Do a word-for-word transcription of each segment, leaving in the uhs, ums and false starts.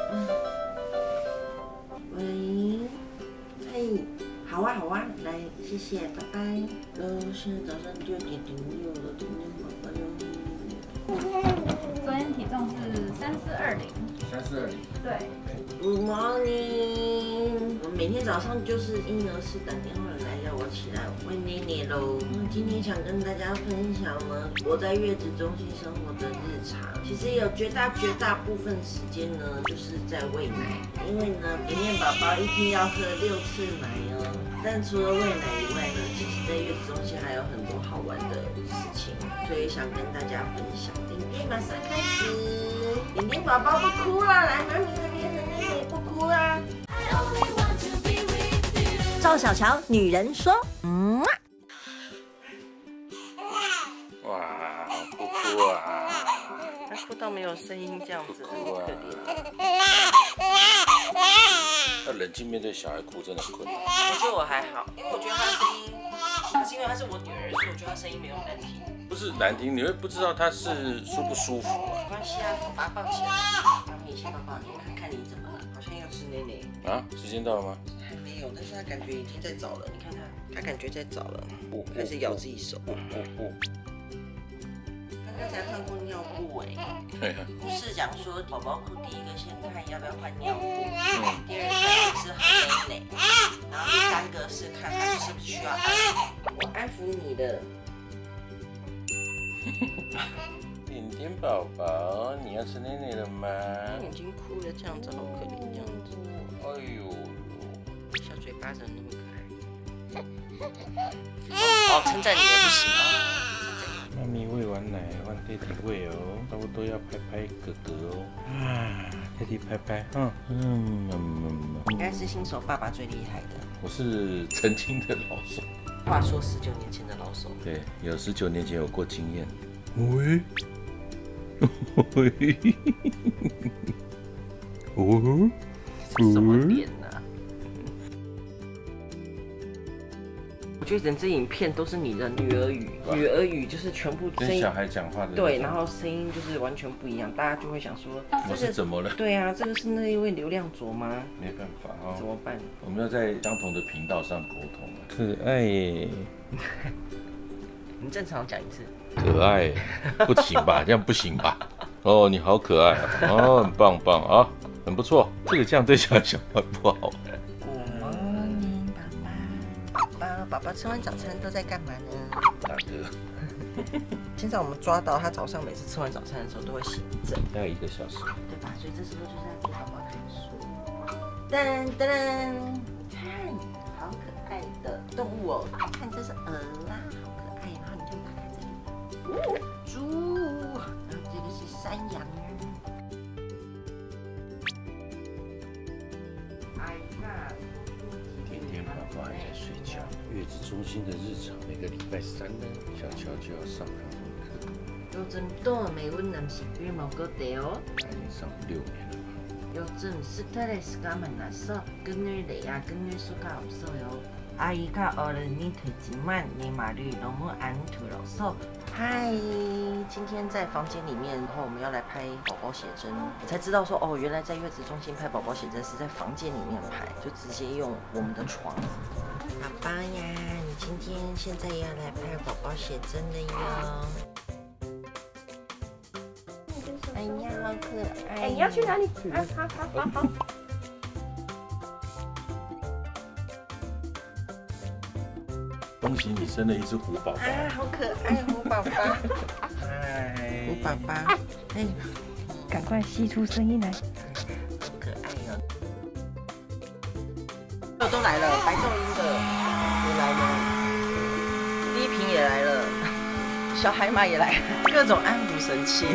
嗯，喂，嘿，好啊好啊，来，谢谢，拜拜。呃，现在早上六点零六了，今天宝宝要。 昨天体重是三四二零。 三四二零。 对。 Good morning， 我每天早上就是婴儿室打电话来要我起来喂奶奶喽。今天想跟大家分享呢，我在月子中心生活的日常。其实有绝大绝大部分时间呢，就是在喂奶，因为呢，甜甜宝宝一天要喝六次奶哦。但除了喂奶以外呢，其实在月子中心还有很多好玩的事情，所以想跟大家分享。点点马上开始，点点宝宝不哭了，来，妈咪那边的奶奶不哭啦。 赵小乔，女人说，嗯。 哇，好哭哭啊！ 他哭到没有声音，这样子很可怜。 要冷静面对小孩哭，真的很困难。 我觉得我还好，因为我觉得他声音，可是因为她是我女儿，所以我觉得她声音没有难听。 不是难听，你会不知道他是舒不舒服啊？ 没关系啊，我把她抱起来，让你先抱抱你，看看你怎么了，好像要吃奶奶。 啊，时间到了吗？ 还没有，但是他感觉已经在找了，你看他，他感觉在找了，开始咬自己手。 哦哦哦。 刚刚才换过尿布哎， 对啊。 护士讲说，宝宝哭第一个先看要不要换尿布，嗯，第二个是喝奶奶，然后第三个是看他是不是需要安抚。我安抚你的。 点点宝宝，你要吃奶奶了吗？ 眼睛哭了，这样子好可怜，这样子。 哎呦， 小嘴巴怎么那么可爱？哦，称赞你也不行哦。 妈咪喂完奶，换爹地喂哦，差不多要拍拍哥哥哦。啊，爹地拍拍，嗯嗯嗯。 应该是新手爸爸最厉害的。 我是曾经的老手。 话说十九年前的老手。 对，有十九年前有过经验。喂。喂。哦。 什么脸呢、啊？我觉得整支影片都是你的女儿语，女儿语就是全部声音跟小孩讲话的对，然后声音就是完全不一样，大家就会想说， 我是怎么了？ 对啊，这个是那一位流量卓吗？ 没办法哦， 怎么办？ 我们要在相同的频道上沟通啊。可爱耶！ 你正常讲一次。 可爱，不行吧？这样不行吧？哦，你好可爱啊！哦，很棒棒啊！很不错，这个这样对小孩讲话不好。 Good morning， 宝宝，宝宝，宝宝吃完早餐都在干嘛呢？ 大哥， 现在我们抓到他早上每次吃完早餐的时候都会醒一整， 大概一个小时， 对吧？所以这时候就是在给宝宝看书。噔噔噔，看，好可爱的动物哦！看，这是鹅啊，好可爱。然后你就打开这里，哦，猪，然后这个是山羊。 天天爸爸还在睡觉。月子中心的日常，每个礼拜三呢，小乔就要上韩文课。 有真多美阮男是羽毛哥地哦。 他已经上六年了吧？ 有真斯特雷斯加曼纳索，跟女雷啊，跟女苏加없어요。阿姨甲어른이되지만내말을너무안들어서。嗨，今天在房间里面，然后我们要来拍宝宝写真，我才知道说哦，原来在月子中心拍宝宝写真是在房间里面拍，就直接用我们的床。爸爸呀，你今天现在要来拍宝宝写真了哟。哎呀，好可爱！哎， 你要去哪里？好好好好好。 恭喜你生了一只虎宝宝！ 啊，好可爱，虎宝宝！ 嗨， 虎宝宝，哎， 赶快吸出声音来。 好可爱哦！都都来了，白噪音的也来了，低频也来了，小海马也来了，各种安抚神器。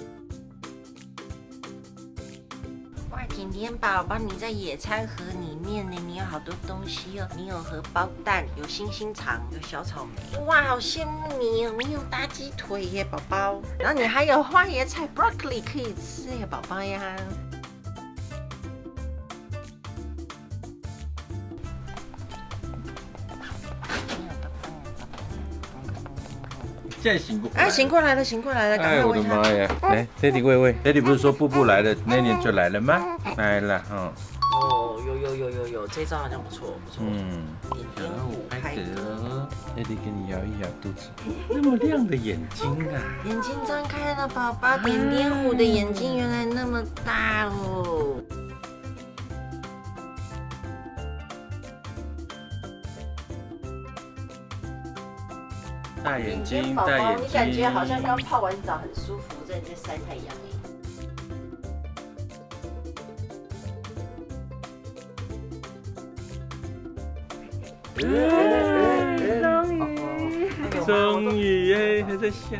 哇，甜甜宝宝，你在野餐盒里面呢，你有好多东西哦，你有荷包蛋，有星星肠，有小草莓，哇，好羡慕你哦，你有大鸡腿耶，宝宝，然后你还有花椰菜 broccoli 可以吃耶，宝宝呀。 现在醒过来。 啊，醒过来了，醒过来了，赶哎，我的快喂它。 妈呀！来 ，Daddy 喂喂，Daddy 不是说布布来了，那年就来了吗？来了哈。 哦，有有有有有，这一招好像不错不错。 嗯， 点点虎拍拍嗝嗝， ，Daddy 给你摇一摇肚子，那么亮的眼睛啊！ 眼睛张开了，宝宝。点点虎的眼睛原来那么大哦。 大眼睛， 宝宝， 大眼睛， 你感觉好像刚泡完澡，很舒服，在在晒太阳哎。 终于， 终于耶，还在下。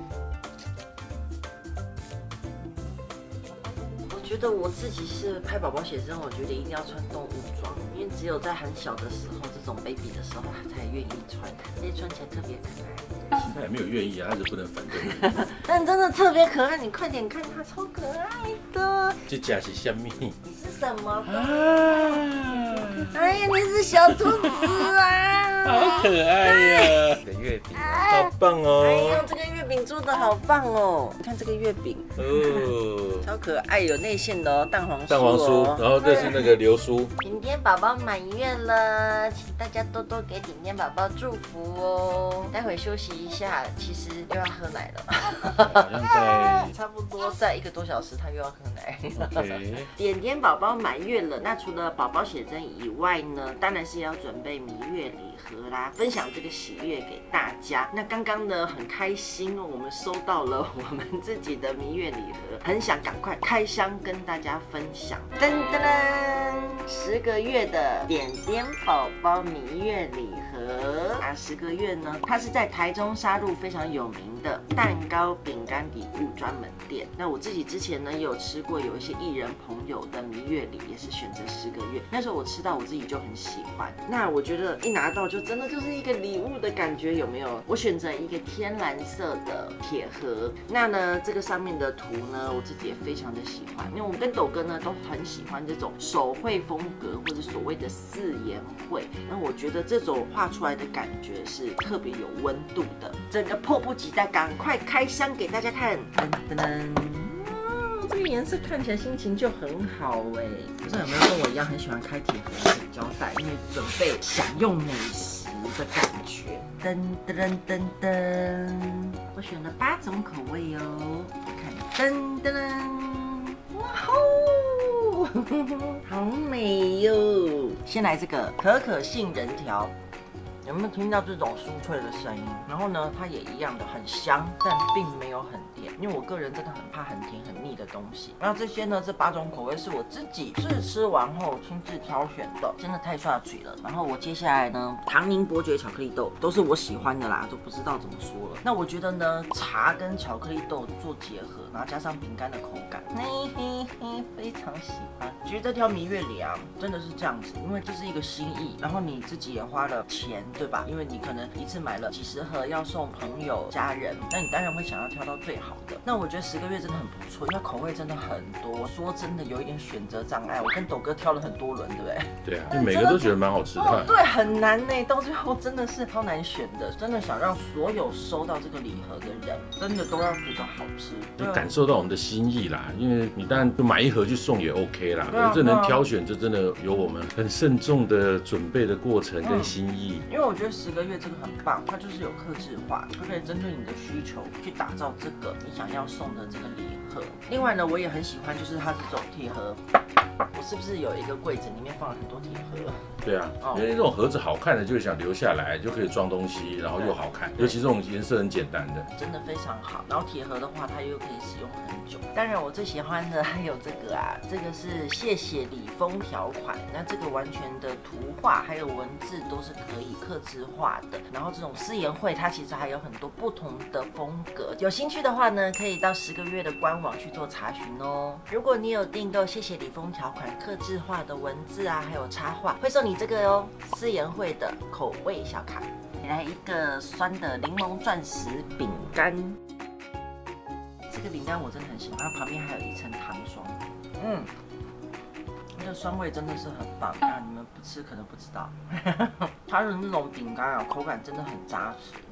我觉得我自己是拍宝宝写真，我觉得一定要穿动物装，因为只有在很小的时候，这种 baby 的时候，他才愿意穿，所以穿起来特别可爱。 他也没有愿意啊，他是不能反对。 但真的特别可爱，你快点看它，超可爱的。 这假是虾米？ 你是什么？ 啊， 哎呀，你是小兔子啊！ 好可爱呀！这个月饼好棒哦！ 哎呦，这个月饼做的好棒哦！你看这个月饼， 哦， 超可爱，有内馅的哦，蛋黄酥、哦。 蛋黄酥，然后这是那个流酥。 点点宝宝满月了，请大家多多给点点宝宝祝福哦。待会休息一下，其实又要喝奶了。 好像在差不多在一个多小时，他又要喝奶。 OK。 点点宝宝满月了，那除了宝宝写真以外呢，当然是要准备蜜月礼盒啦，分享这个喜悦给大家。那刚刚呢很开心哦，我们收到了我们自己的蜜月礼盒，很想赶快开箱跟大家分享。噔噔噔，十个月的点点宝宝蜜月礼盒啊，十个月呢，它是在台中沙鹿非常有名的蛋糕饼干礼物专门店。那我自己之前呢也有吃过，有一些艺人朋友的蜜月礼也是选择十个月，那时候我吃到我自己就很喜欢。那我觉得一拿到就真的就是一个礼物的感觉，有没有？我选择一个天蓝色的铁盒，那呢这个上面的图呢我自己也非常的喜欢，因为我们跟斗哥呢都很喜欢这种手绘风格或者所谓的四言绘，那我觉得这种画出来的感觉是特别有温度的，整个迫不及待赶快开箱给大家看。噔噔噔，这个颜色看起来心情就很好哎。不知道有没有跟我一样很喜欢开铁盒的胶带，因为准备享用美食的感觉。噔噔噔噔，我选了八种口味哦。看，噔噔噔，哇吼，好美哟！先来这个可可杏仁条。有没有听到这种酥脆的声音？然后呢，它也一样的很香，但并没有很甜，因为我个人真的很怕很甜很腻的东西。然后这些呢，这八种口味是我自己试吃完后亲自挑选的，真的太刷嘴了。然后我接下来呢，唐宁伯爵巧克力豆都是我喜欢的啦，都不知道怎么说了。那我觉得呢，茶跟巧克力豆做结合，然后加上饼干的口感，嘿嘿嘿，非常喜欢。觉得这条蜜月礼啊，真的是这样子，因为这是一个心意，然后你自己也花了钱。对吧？因为你可能一次买了几十盒要送朋友、家人，那你当然会想要挑到最好的。那我觉得十个月真的很不错，因为口味真的很多。说真的，有一点选择障碍。我跟斗哥挑了很多轮，对不对？ 对啊，就每个都觉得蛮好吃的。 哦，对，很难呢，到最后真的是超难选的。真的想让所有收到这个礼盒的人，真的都要觉得好吃， 就感受到我们的心意啦。因为你当然就买一盒去送也 OK 啦， 啊、 可是这能挑选，这真的有我们很慎重的准备的过程跟心意。 嗯，因为我觉得十个月这个很棒，它就是有客制化，它可以针对你的需求去打造这个你想要送的这个礼盒。另外呢，我也很喜欢就是它这种铁盒，我是不是有一个柜子里面放了很多铁盒？ 对啊，因为这种盒子好看的就想留下来，就可以装东西，然后又好看，尤其这种颜色很简单的， 真的非常好。然后铁盒的话，它又可以使用很久。当然，我最喜欢的还有这个啊，这个是谢谢礼封条款，那这个完全的图画还有文字都是可以客制化的。然后这种四言会，它其实还有很多不同的风格。有兴趣的话呢，可以到十个月的官网去做查询哦。如果你有订购谢谢礼封条款客制化的文字啊，还有插画，会送你这个哦，四言会的口味小卡。来一个酸的柠檬钻石饼干，这个饼干我真的很喜欢，它旁边还有一层糖霜，嗯，那个酸味真的是很棒啊！你们不吃可能不知道，它的那种饼干啊，口感真的很扎实。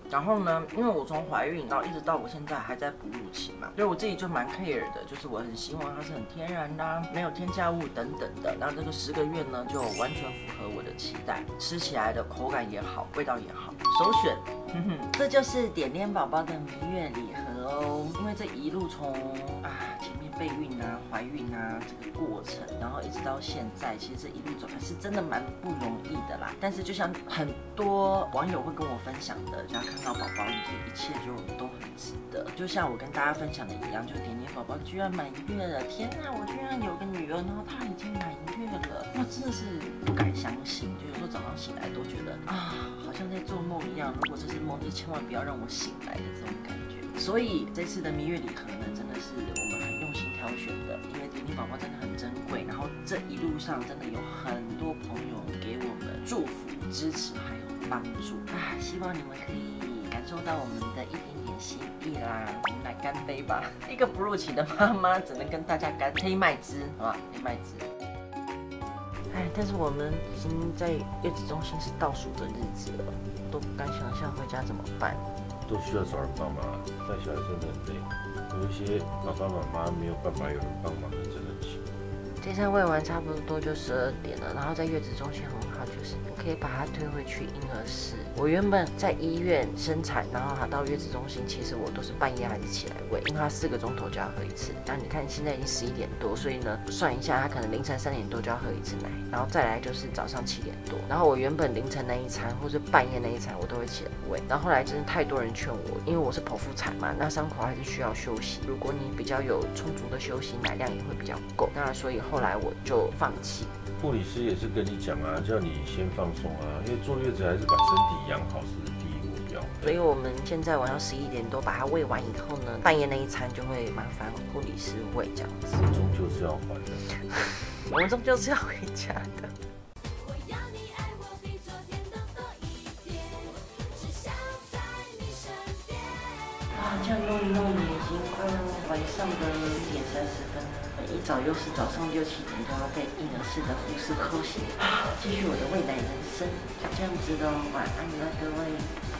然后呢，因为我从怀孕然后一直到我现在还在哺乳期嘛，所以我自己就蛮 care 的，就是我很希望它是很天然的、啊，没有添加物等等的。那这个十个月呢，就完全符合我的期待，吃起来的口感也好，味道也好，首选。哼哼，这就是点点宝宝的蜜月礼盒哦。因为这一路从啊前面备孕啊、怀孕啊这个过程，然后一直到现在，其实这一路走来是真的蛮不容易的啦。但是就像很多网友会跟我分享的，只要看到宝宝，一切就都很值得。就像我跟大家分享的一样，就点点宝宝居然满月了，天啊，我居然有个女儿，然后她已经满月了，哇，真的是不敢相信。就有时候早上醒来都觉得啊，好像在做梦一样。如果这是梦，就千万不要让我醒来的这种感觉。所以这次的蜜月礼盒呢，真的是我们很用心挑选的，因为点点宝宝真的很珍贵。然后这一路上真的有很多朋友给我们祝福、支持还有帮助啊！希望你们可以感受到我们的一点点心意啦。我们来干杯吧！一个哺乳期的妈妈只能跟大家干黑麦汁，好吧？黑麦汁。哎，但是我们已经在月子中心是倒数的日子了，都不敢想象回家怎么办。 都需要找人帮忙，带小孩真的很累。有一些爸爸妈妈没有办法有人帮忙的，真的很辛苦。 这餐喂完差不多就十二点了，然后在月子中心很好，就是你可以把它推回去婴儿室。我原本在医院生产，然后还到月子中心，其实我都是半夜还是起来喂，因为它四个钟头就要喝一次。那你看现在已经十一点多，所以呢算一下，它可能凌晨三点多就要喝一次奶，然后再来就是早上七点多。然后我原本凌晨那一餐或是半夜那一餐我都会起来喂，然后后来真的太多人劝我，因为我是剖腹产嘛，那伤口还是需要休息。如果你比较有充足的休息，奶量也会比较够。那所以后来我就放弃。 护理师也是跟你讲啊，叫你先放松啊，因为坐月子还是把身体养好是第一目标。 所以我们现在晚上十一点多把它喂完以后呢，半夜那一餐就会麻烦护理师喂这样子。 终究是要还的， 我们终究是要回家的。啊，这样弄一弄也已经快要晚上的一点三十分了。一早又是早上六七点都要被婴儿室的护士扣醒，继续我的喂奶人生，就这样子喽，晚安了各位。